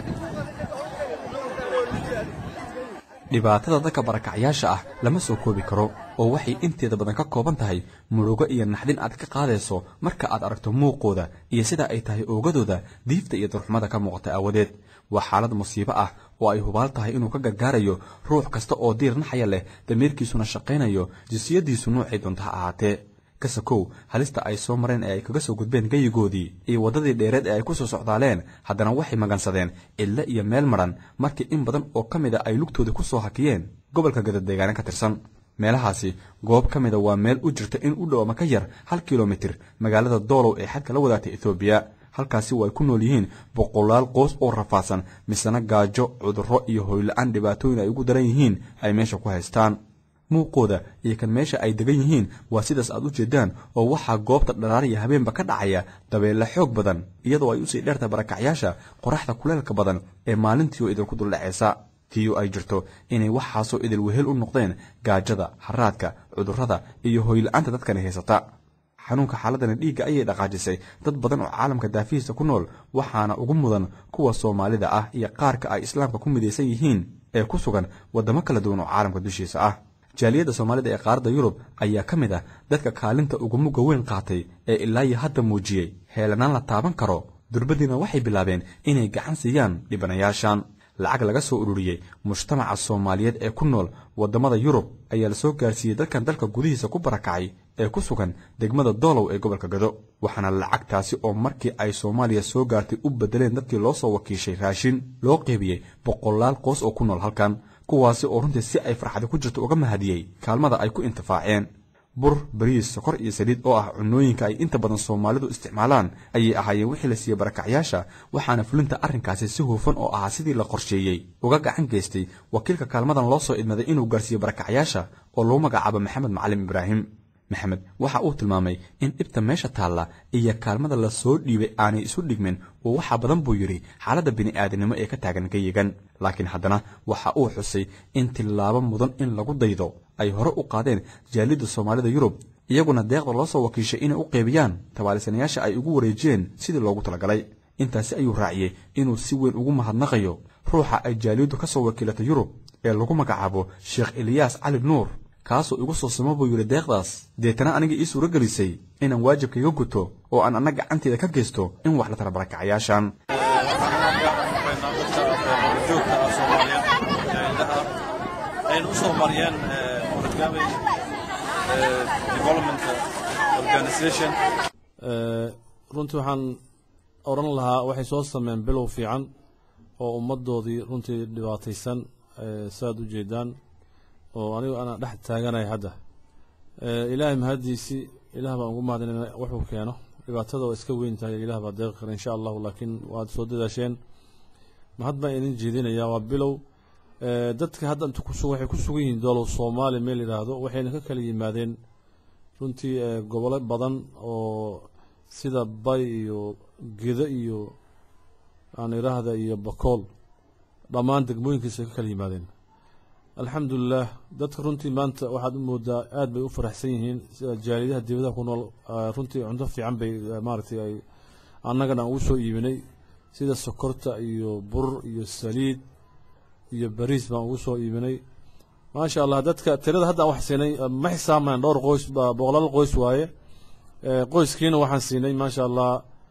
dhibaatada dadka barakacyaasha ah lama soo koobi karo oo waxay inteeda badan ka kooban tahay murugo iyo naxdin aad ka qaadayso marka aad aragto muuqooda iyo sida ay tahay oogadooda diifta iyo darxumada ka muuqata aawadeed waa xaalad musiibo ah oo ay hubaal tahay inuu ka gargaarayo ruux kasta oo diir naxaya leh damiirkiisuna shaqaynayo jinsiyadiisu noocay doonta ha ahaatee kasakow halista ay soo mareen ee ay kaga soo gudbeen gayigoodii iyo waddadii dheereed ee ay ku soo socdaaleen haddana waxay magansadeen cidle iyo meel maran markii in badan oo ka mid a ay lugtooda ku soo hakiyeen gobolka gadadeegaana ka tirsan meelahaasi goob ka mida waa meel u jirta in u dhow ama ka yar 1 kilomitir magaalada doolow ee xadka la wadaagta etoobiya halkaasi way ku nool yihiin boqolaal qoys oo rafaadsan misana gaajo cudurro iyo hoyla-aan dhibaatooyin ay ugu daran yihiin ay meesha ku haystaan muuqooda iyo kan meesha ay degan yihiin waa sidaas aad u jeedaan oo waxaa goobta dharaariya habeenba ka dhacaya dabeelle xoog badan iyadoo ay usii dheerta barakacyaasha qoraxda kuleelka badan ee maalintiioo idinku duldhacaysa tiyo ay jirto inay waxaasoo idil wehel u noqdeen gaajada haraadka cudurrada iyo hoyla-aanta dadkani haysata xanuunka xaaladani dhiigga ayay dhaqaajisay dad badan oo caalamka daafihiisa ku nool waxaana ugu mudan kuwa soomaalida ah iyo qaarka ay islaamka ku midaysan yihiin ee ku sugan waddamo kala duwan oo caalamka dushiisa ah jaaliyadda soomaalida ee qaaradda yurub ayaa ka mid ah dadka kaalinta ugu mugga weyn qaatay ee ilaa iyo hadda muujiyey heelanaan la taaban karo durbadiina waxay bilaabeen inay gacan siiyaan dhibanayaashan lacag laga soo ururiyey mujtamaca soomaaliyeed ee ku nool waddamada yurub ayaa la soo gaarsiiyey dadkan dalka gudihiisa ku barakacay ee ku sugan degmada doolow ee gobolka gado waxaana lacagtaasi oo markii ay soomaaliya soo gaartay u beddeleen dadkii loo soo wakiishay raashin loo qeybiyey boqolaal qoys oo ku nool halkan kuwaasi oo runtii si ay farxadi ku jirto uga mahadiyey kaalmada ay ku intifaaceen bur bariis sokor iyo saliid oo ah cunooyinka ay inta badan soomaalidu isticmaalaan ayay ahaayeen wixii la siiyey barakacyaasha waxaana fulinta arrinkaasi si hufan oo ahaa sidii la qorsheeyey uga gacan geystay wakiilka kaalmadan loo soo idmaday inuu gaarsiiyo barakacyaasha oo lagu magacaabo maxamed macalin ibraahim maxamed waxa uu tilmaamay in dhibta meesha taalla iyo kaalmada la soo dhiibay aanay isu dhigmin oo waxa badan buu yidhi xaaladda bini'aadanimo ee ka taagan gayigan laakiin haddana waxa uu xusay in tillaabo mudan in lagu daydo ay hore u qaadeen jaaliyadda soomaalida yurub iyaguna deeqda loo soo wakiishay inay u qeybiyaan tabaalisanayaasha ay ugu wareejiyeen sidii loogu talagalay intaasi ayuu raaciyey inuu si weyn ugu mahadnaqayo ruuxa ay jaaliyaddu ka soo wakiilatay yurub ee lagu magacaabo sheekh eliyaas cali nuur kaasoo igu soo samo buu yidhi deeqdaas deetana aniga ii suuro gelisay inaan waajibkaiga guto oo aan anna gacanteeda ka geysto in wax la tara barakacyaashan runtii waxaan oran lahaa waxay soo sameeyeen bilow fiican oo ummadoodii runtii dhibaataysan saad u jeedaan oo anigu ana dhex taaganahay hadda ilaahay mahadiisi ilaah baan ugu mahadinayna wuxuu keeno dhibaatada waa iska weyn tahay ilaah baa deeqi kara insha allahu laakiin waad soo dadaasheen mahad baan idin jeedinayaa waa bilow dadka hadda inta waxay ku sugan yihiin doolow soomaali meel yidhaahdo waxayna ka kala yimaadeen runtii gobolo badan oo sida bay iyo gedo iyo aan idhaahda iyo bakool dhammaan degmooyinkiisa ka kala yimaadeen alxamdulilah dadka runtii maanta waxaad u moodaa aad bay u faraxsan yihiin jaaliyadaha dibadaha ku nool runtii cunto fiican bay maaragtay ay annagana ugu soo iibinay sida sokorta iyo bur iyo saliid iyo bariis baan ugu soo iibinay maasha allah dadka tirada hadda wax siinay ma xisaabmaan dhowr qoys boqolaal qoys waaye qoyskiina waxaan siinay maasha allah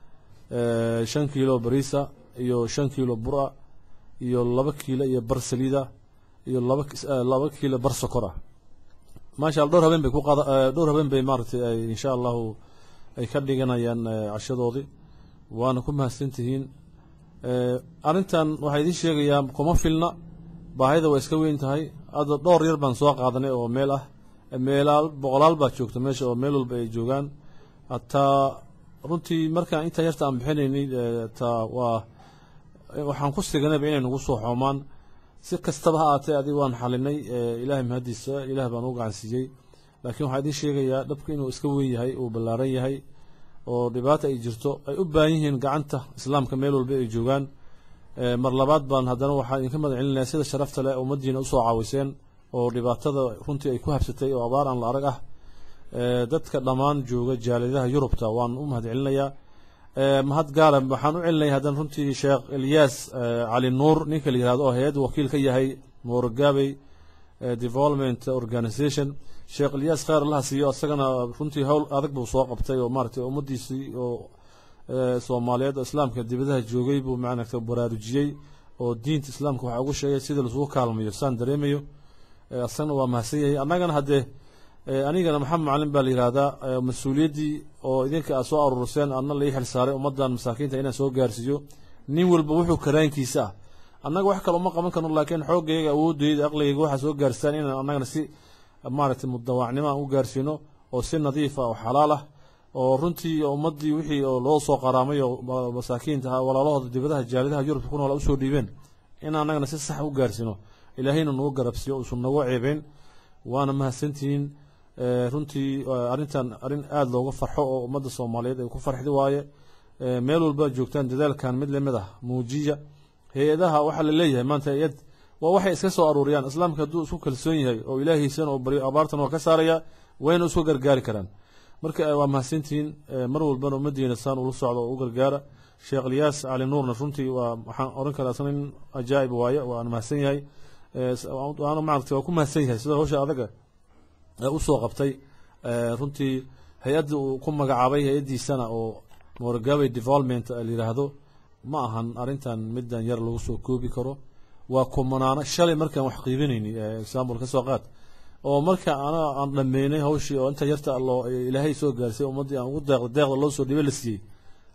5 kiilo bariisa iyo 5 kiilo bura iyo 2 kiilo iyo bar saliida iyo 2 kiilo bar sokor ah maasha allah dhowr habeen bay maaragtay insha allah ay ka dhiganayaan cashadoodii waana ku mahadsantihiin arrintan waxaa idiin sheegayaa kuma filna baahida waa iska weyn tahay hadda dhowr yar baan soo qaadanay oo meel ah meelaal boqolaal baa joogta meesha oo meel walba ay joogaan hataa runtii markaan intaa yarta aan bixinaynay taa waxaan ku siganayba inay nagu soo xoomaan si kastaba ha aatee adiga waan xalinay ilaahay mahadiisa ilaah baan u gacansiiyey laakiin waxaa idiin sheegayaa dhabka inuu iska weyn yahay uu ballaaran yahay oo dhibaata ay jirto ay u baahan yihiin gacanta islaamka meel walba ay joogaan mar labaad baan haddana waxaan idinka mahad celinayaa sida sharafta leh ummaddiina usoo caawiseen oo dhibaatada runtii ay ku habsatay oo abaar aan la arag ah dadka dhammaan jooga jaaliyadaha yurubta waan u mahad celinayaa mahad gaara waxaan u celinay hadan runtii Sheekh Ilyas Ali Nuur ninka la yiraahdo oo hay'ad wakiil ka yahay Moorogabay Development Organization Sheekh Ilyas khair Allah siiyo asagana runtii hawl adag buu soo qabtay oo maartay ummadiisii oo Soomaaliyeed islaamka dibadaha joogay buu macnaheedu baraarujiyay oo diinta islaamka waxa ugu sheegay sida loo kaalmayo saan dareemayo asagana waa mahadsanyahay annagana hadee anigana Maxamed Macalin baa la yiraahdaa mas'uuliyadii oo idinka soo aruurseen anna la xil saaray ummadan masaakiinta inaan soo gaarsiiyo nin walba wuxuu karaankiisa annaga wax kale uma qaban karno laakiin xoogayga awoodayda aqligayga waxa soo gaarsan in annagana si maartay mudawacnimo u gaarsiino oo si nadiif ah oo xalaal ah oo runtii ummadii wixii oo loo soo qaraamay oo masaakiinta walaalahooda dibadaha jaaladaha Yurub ku nool u soo dhiibeen in annagana si sax u gaarsiino ilaahayna noo garabsiyo oo sunago ceebeen waana mahadsantiin runtii arintan aad looga farxo oo ummadda Soomaaliyeed ay ku farxdi waaye meel walba joogtaan dadaalkan mid lamid ah muujiya hay'adaha waxa la leeyahay maanta hay'ad waa waxay iska soo aruuriyaan islaamka haduu isku kalsoon yahay oo ilaahiisan oo bari abaartan waa ka saaraya wayna isku gargaari karaan marka waa mahadsantiin mar walba ummaddeena saan ula socdo oo u gargaara Sheekh Ilyas Ali Nuurna runtii waa waxaan oran karaa sanin ajaa'ib waaye waan mahadsan yahay waana maartay waa ku mahadsan yahay sida hawsha adaga u soo qabtay runtii hay'adda uu ku magacaabay hay'adiisana oo Moorogabay Development la yiraahdo ma ahan arintan midan yar lagu soo koobi karo waa kumanaana shalay markaan wax qiibanayni example ka soo qaad oo marka aan dhameynay hawshii oo inta yarta Allah Ilaahay soo gaarsay ummadii aan ugu deeqda loo soo dhibay la siiyay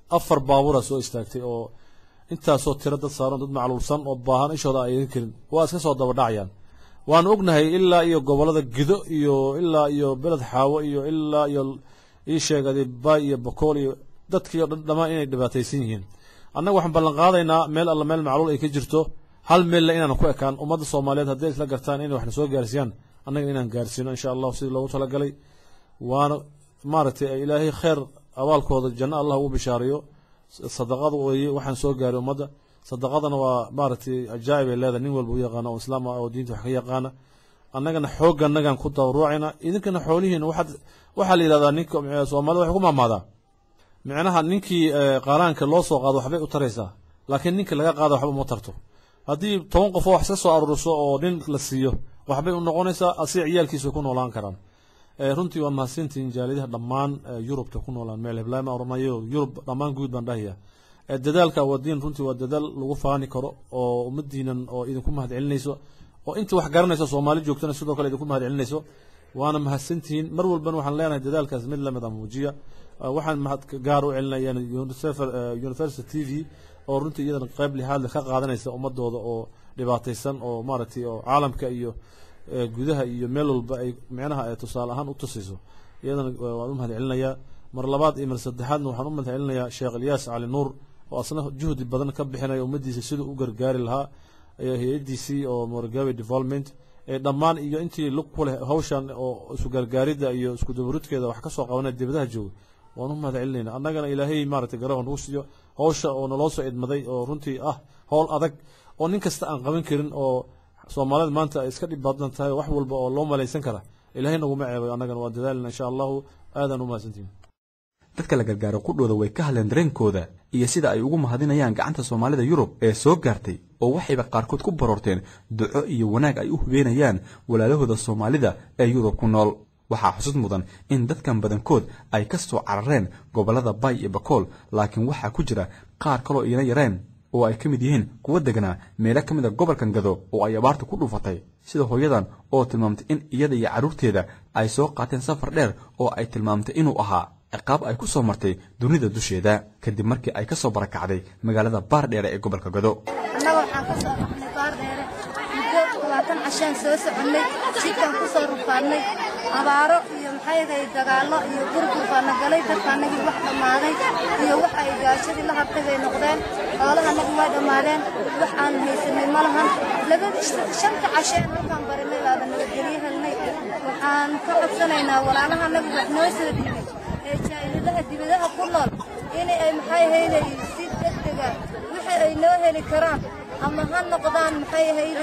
4 baabuur soo istaagtay oo intaas oo tiro dad saaran dad macluulsan oo baahan ishooda ay karin waa iska soo daba dhacayaan waan ognahay ilaa iyo gobolada Gido iyo ilaa iyo belad Xaawo iyo ilaa iyo sheegay Bay iyo Bakool iyo dadkii dhamaan inay dhibaataysan yihiin annaga waxaan ballan qaadaynaa meel alla meel macluul ay ka jirto hal meel la inaan ku ekaan ummadda Soomaaliyeed haddii isla gartaan in wax soo gaarsiiyaan annaga inaan gaarsiino insha Allah sidii loogu talagalay waana maartay Ilaahay khair awaalkooda janno Allah ugu bishaariyo sadaqadu waxaan soo gaaray ummadda sadaqadana waa maartay ajaa'ib leedahay nin walba yaqaan oo islaam oo diinta wax ka yaqaan annagana xooganagan ku dawruucina idinkana xoolihiina waxa la yiraahdaa ninka Soomaalida wax ku maamaada macnaha ninkii qaaraanka loo soo qaado waxbay u taraysaa laakiin ninka laga qaado waxba ma tarto haddii 10 qof wax soo aruurso oo nin la siiyo waxbay u noqonaysaa asi ciyaalkiisa ku noolaan karaan runtii waa mahadsantiin jaaladaha dhammaan Yurubta ku noolaan meel heblaama ormayo Yurub dhammaan guud baan dhahayaa dadaalka wadin runtii waa dadaal lagu faani karo oo ummadiinan oo idinku mahad celinayso oo inta wax garanayso Soomaali joogtana sidoo kale idinku mahad celinayso waana mahadsantiin mar walba waxaan leenahay dadaalkaas mid la mid ah muujiya waxaan mahad gaar u celinayaa University TV oo runtii iyadana qayb lihaad ka qaadanaysa ummadooda oo dhibaataysan oo maartay oo caalamka iyo gudaha iyo meel walba ay macnaha ay tusaale ahaan u tusayso iyadana waan u mahad celinayaa mar labaad iyo mar saddexaad waxaan u mahad celinayaa Sheekh Ilyas Ali Nuur oo asna juhdi badan ka bixinay ummadiisa sidoo u gargaari lahaa hay'adiisii oo Moorogabay Development dhammaan iyo intii lug ku leh hawshan oo isu gargaarida iyo isku dabarudkeeda wax ka soo qabanay dibadaha jooga waan u mahad celinayna annagana Ilaahay maartay garab noo siiyo hawsha oo naloo soo idmaday oo runtii hawl adag oo nin kasta aan qaban karin oo Soomaalida maanta iska dhib badan tahay wax walba oo loo malaysan kara Ilaahay nagu maceebay annagana waa dadaalna insha Allah aadan u mahadsantiin dadka la gargaaro qudhooda way ka hadleen dareenkooda iyo sida ay ugu mahadinayaan gacanta Soomaalida Yurub ee soo gaartay oo waxayba qaarkood ku baroorteen duco iyo wanaag ay u hubeenayaan walaalahooda Soomaalida ee Yurub ku nool waxaa xusud mudan in dadkan badankood ay ka soo carareen gobolada Bay iyo Bakool laakiin waxa ku jira qaar kale oo ina yareen oo ay kamid yihiin kuwa deganaa meelo kamid ah gobolkan Gado oo ay abaartu ku dhufatay sida hooyadan oo tilmaamtay in iyada iyo caruurteeda ay soo qaateen safar dheer oo ay tilmaamtay inuu ahaa ciqaab ay ku soo martay dunida dusheeda kadib markii ay ka soo barakacday magaalada Baardheere ee gobolka Gado annaga waxaan ka soo baxnay Baardheere muddo 20 cashan soo soconay jidkan ku soo rufaadnay abaaro iyo maxay ahayd dagaalo iyo burburka baan galay dadkaanagii wax dhamaaday iyo wax ay gaashadii la hartay noqdeen xoolaha nagu way dhamaadeen wax aan haysanay malahan shanta cashan halkaan barinay laada nabadgelyo helnay waxaan ka codsanaynaa walaalaha nagu wax noo soo dhiibay jaaladaha dibadaha ku nool in ay maxay ahayd si degdeg ah wixii ay noo heli karaan ama han noqdaan maxay ahayd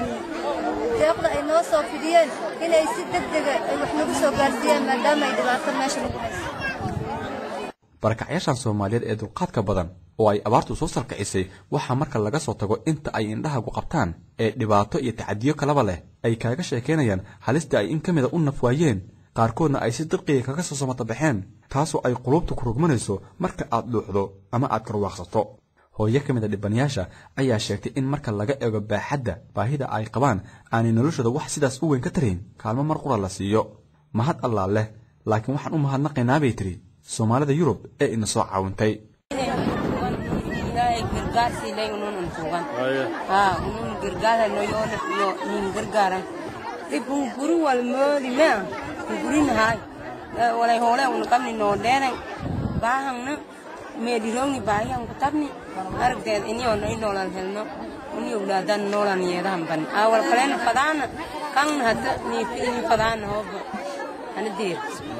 deeqda ay noo soo fidiyeen in ay si degdeg ah wax nagu soo gaarsiiyaan maadaama ay dhibaato meesha lagu haysto barakacyaashan Soomaaliyeed ee dulqaadka badan oo ay abaartu soo salkicisay waxa marka laga soo tago inta ay indhaha ku qabtaan ee dhibaato iyo tacadiyo kalaba leh ay kaaga sheekeynayaan halista ay in kamida u nafwaayeen qaarkoodna ay si dirqiga kaga soo samata baxeen taasoo ay qulubtu ku rugmanayso marka aad dhuuxdo ama aad karwaaqsato hooyo kamida dhibanayaasha ayaa sheegtay in marka laga eego baaxadda baahida ay qabaan aanay noloshooda wax sidaas u weyn ka tarayn kaalmo mar qura la siiyo mahad Allah leh laakiin waxaan u mahadnaqaynaa bay tiri Soomaalida Yurub ee ina soo caawintay meedirowni baayaan ku tabni aragteed inuu noolal helno inuu ulaadan noolan yeedan ban awal kaleena fadaana kan hadda ni fadaana hoobo anadeer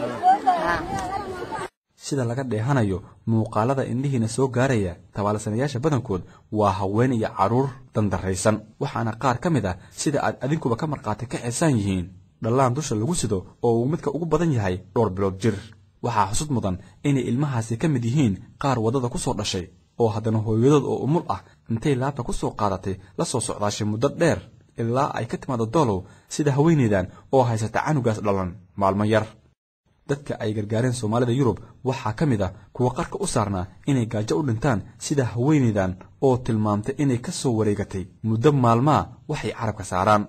sida laga dheehanayo muuqaalada indhihiina soo gaaraya tabaalsanayaasha badankood waa haween iyo caruur dandaraysan waxaana qaar ka mid ah sida aad adinkuba ka marqaatay ka xeesan yihiin dhalaan dusha lagu sido oo uu midka ugu badan yahay dhowr bilood jir waxaa xusud mudan inay ilmahaasi ka mid yihiin qaar wadada ku soo dhashay oo haddana hooyadood oo umul ah intay laabta ku soo qaadatay la soo socdaashay muddo dheer ilaa ay ka timaado doolow sida haweeneydan oo haysata canugaas dhalan maalmo yar dadka ay gargaareen Soomaalida Yurub waxaa ka mid ah kuwa qarka u saarnaa inay gaajo u dhintaan sida haweeneydan oo tilmaamtay inay ka soo wareegatay muddo maalmaa waxay carabka saaraan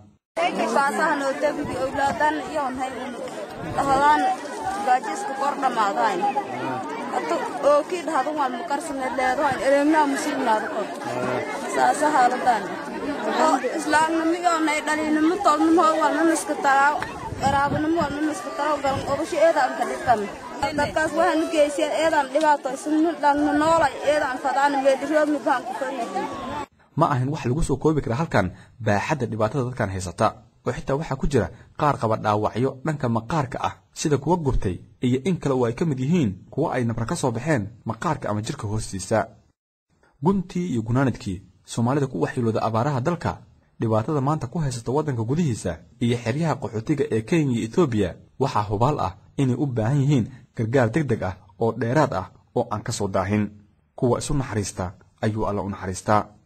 gaajisku kordhamaadaan hada oo kii dhahdo waan mukarsaneed leedahay ereemnaa muslimaad ko saasa haaladan islaamnimo ay dhalinimo tolnimo waan iska taraa qaraabnimo waan iska taraa galan obasho eedaan ka dhigtan dadkaas waxaan geysay eedaan dhibaato isnu dhalno noolay eedaan fadaan meedrood midaan ku fariisin ma ahan wax lagu soo koobi kara halkan baaxadda dhibaatada dadkan haysata oo xitaa waxa ku jira qaar qaba dhaawacyo dhanka maqaarka ah sida kuwa gubtay iyo in kale oo ay ka mid yihiin kuwa ay nabra ka soo baxeen maqaarka ama jirka hoostiisa guntii iyo gunaanadkii Soomaalida ku waxyeelooda abaaraha dalka dhibaatada maanta ku haysata wadanka gudihiisa iyo xeryaha qaxootiga ee Kenya iyo Ethiopia waxa hubaal ah inay u baahan yihiin gargaar degdeg ah oo dheeraad ah oo aan ka soo daahin kuwa isu naxariista ayuu Alla u naxariistaa